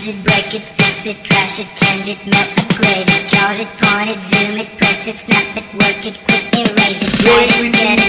use it, break it, fix it, trash it, change it, melt, upgrade it, chart it, point it, zoom it, press it, snap it, work it, quick erase it, write it, get